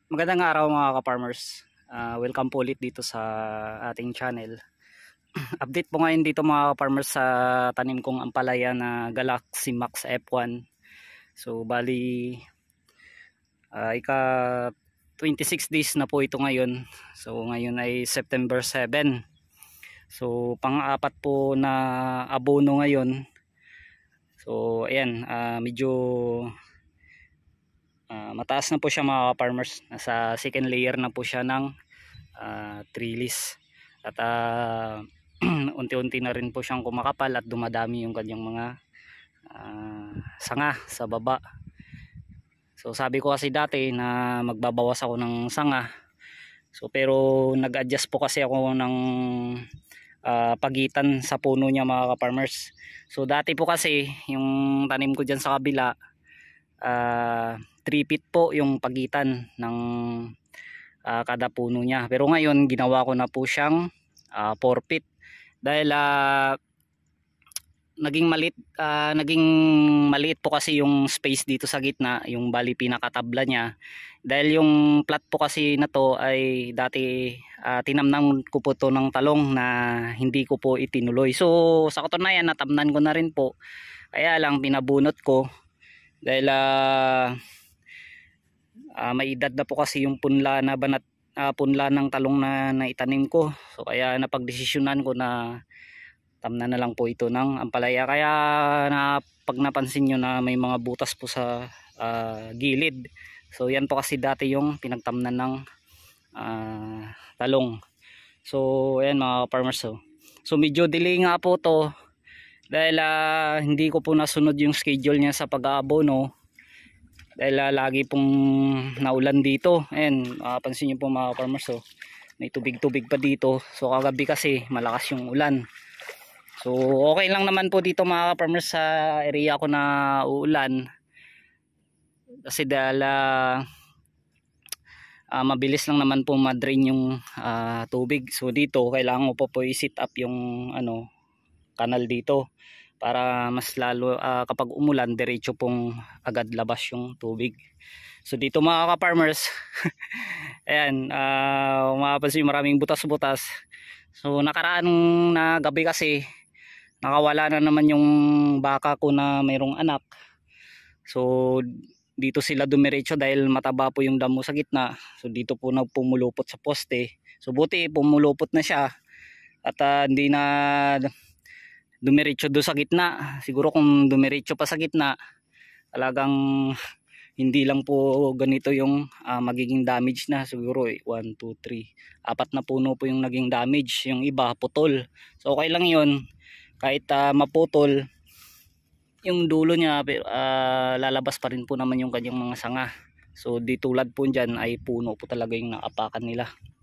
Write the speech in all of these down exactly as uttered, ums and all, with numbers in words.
Magandang araw mga ka-farmers. Uh, welcome po ulit dito sa ating channel. Update po ngayon dito mga ka-farmers sa tanim kong ampalaya na Galaxy Max F one. So bali uh, ika twenty-six days na po ito ngayon. So ngayon ay September seven. So pang-apat po na abono ngayon. So ayan, uh, medyo Uh, mataas na po siya mga farmers. Nasa second layer na po siya ng uh, trellis. At uh, unti-unti na rin po siyang kumakapal at dumadami yung kanyang mga uh, sanga sa baba. So sabi ko kasi dati na magbabawas ako ng sanga. So pero nag-adjust po kasi ako ng uh, pagitan sa puno niya mga farmers. So dati po kasi yung tanim ko dyan sa kabila, uh, three feet po yung pagitan ng uh, kada puno niya. Pero ngayon ginawa ko na po siyang uh, four feet dahil uh, naging maliit uh, naging maliit po kasi yung space dito sa gitna, yung bali pinakatabla niya. Dahil yung plat po kasi na to ay dati uh, tinamnan ko po to ng talong na hindi ko po itinuloy. So sa katunayan natamnan ko na rin po. Kaya lang pinabunot ko dahil uh, Uh, may edad na po kasi yung punla na banat uh, punla ng talong na naitanim ko. So kaya napagdesisyonan ko na tamna na lang po ito ng ampalaya. Kaya na pag napansin nyo na may mga butas po sa uh, gilid. So yan po kasi dati yung pinagtamnan ng uh, talong. So ayan mga farmers. So, so medyo delay nga po to dahil uh, hindi ko po nasunod yung schedule niya sa pag-aabono. Dahil uh, lagi pong naulan dito. Ayan, uh, pansin nyo po mga farmers, so, may tubig-tubig pa dito. So kagabi kasi malakas yung ulan. So okay lang naman po dito mga farmers sa area ko na uulan. Kasi dahil uh, uh, mabilis lang naman po ma-drain yung uh, tubig. So dito kailangan ko po po i-set up yung ano, kanal dito. Para mas lalo uh, kapag umulan diretso pong agad labas yung tubig. So dito mga ka-farmers ayan, uh, mapapansin maraming butas-butas. So nakaraan na gabi kasi nakawala na naman yung baka ko na mayroong anak. So dito sila dumiretso dahil mataba po yung damo sa gitna. So dito po nagpumulupot sa poste. So buti pumulupot na siya at uh, hindi na dumiretso do sa gitna. Siguro kung dumiretso pa sa gitna, talagang hindi lang po ganito yung uh, magiging damage na. Siguro eh, one, two, three, apat na puno po yung naging damage. Yung iba putol. So okay lang yun. Kahit uh, maputol yung dulo niya, uh, lalabas pa rin po naman yung kanyang mga sanga. So di tulad po dyan ay puno po talaga yung naapakan nila.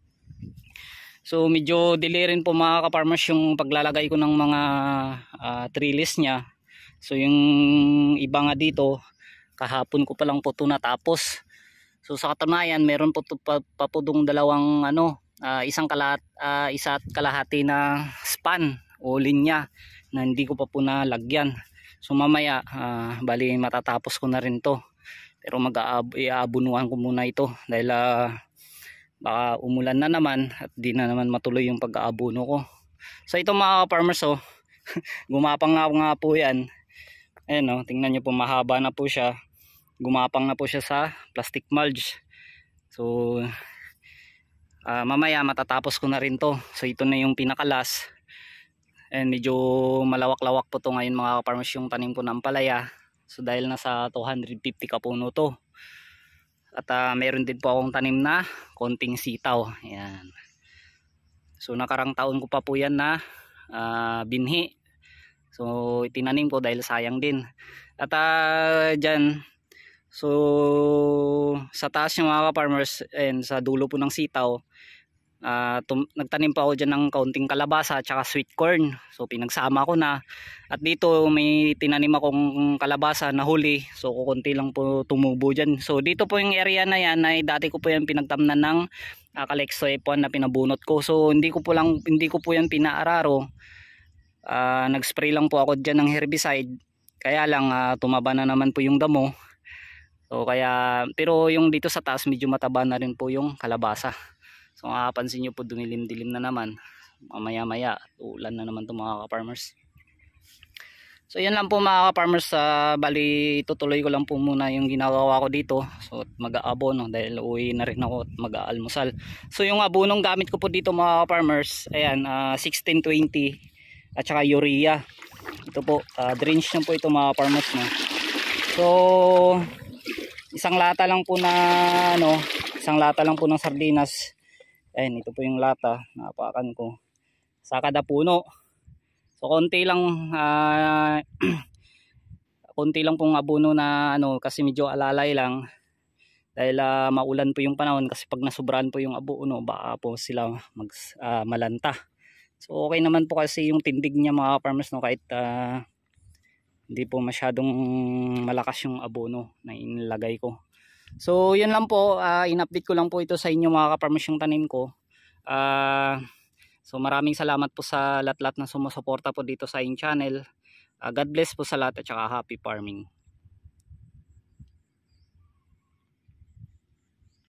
So medyo delay rin po mga ka-farmers yung paglalagay ko ng mga uh, trellis niya. So yung iba nga dito kahapon ko pa lang po ito natapos. So sa katunayan meron po pa, pa po dong dalawang ano, uh, isang kalat, uh, isa at kalahati na span o linya na hindi ko pa po nalagyan. So mamaya uh, bali matatapos ko na rin to. Pero mag-aabunuhan ko muna ito dahil uh, baka umulan na naman at di na naman matuloy yung pag-aabono ko. So ito mga farmers, oh, gumapang nga, nga po yan. Ayan, oh, tingnan nyo po, mahaba na po siya. Gumapang na po siya sa plastic mulch. So uh, mamaya matatapos ko na rin to. So ito na yung pinakalas. And medyo malawak-lawak po to ngayon mga farmers yung tanim ko ng ampalaya. So dahil nasa two hundred fifty kapuno to. At uh, meron din po akong tanim na konting sitaw. Ayan. So nakarang taon ko pa po yan na uh, binhi. So itinanim ko dahil sayang din. At uh, dyan, so sa taas yung mga farmers and sa dulo po ng sitaw, uh, nagtanim pa ako dyan ng kaunting kalabasa at saka sweet corn. So pinagsama ko na. At dito may tinanim akong kalabasa na huli. So kukunti lang po tumubo dyan. So dito po yung area na yan ay dati ko po yan pinagtamnan ng uh, Calexo F one na pinabunot ko. So hindi ko po lang hindi ko po yan pinaararo. Uh, nag-spray lang po ako dyan ng herbicide. Kaya lang uh, tumaba na naman po yung damo. So kaya, pero yung dito sa taas medyo mataba na rin po yung kalabasa. So makapansin nyo po dumilim-dilim na naman. Mamaya maya ulan na naman ito mga ka-farmers. So yan lang po mga ka-farmers, uh, bali tutuloy ko lang po muna yung ginagawa ko dito. So mag-aabono dahil uwi na rin ako at mag-aalmusal. So yung abonong gamit ko po dito mga ka-farmers, ayan, uh, sixteen twenty at saka urea. Ito po, uh, drench na po ito mga ka-farmers, no? So isang lata lang po na ano, isang lata lang po ng sardinas. Ayan, ito po yung lata, napakan ko. Sa kada puno. So konti lang uh, konti lang pong abono na ano kasi medyo alalay lang dahil uh, maulan po yung panahon, kasi pag nasubrahan po yung abono baka po sila mag uh, malanta. So okay naman po kasi yung tindig niya mga farmers, no, kahit uh, hindi po masyadong malakas yung abono na inilagay ko. So yun lang po, uh, in-update ko lang po ito sa inyo mga ka-farmers yung tanim ko. Ah uh, So maraming salamat po sa lahat-lahat na sumusuporta po dito sa aking channel. Uh, God bless po sa lahat at saka happy farming.